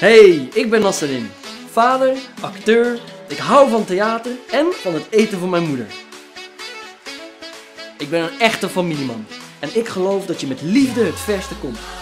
Hey, ik ben Nasserin. Vader, acteur, ik hou van theater en van het eten van mijn moeder. Ik ben een echte familieman en ik geloof dat je met liefde het verste komt.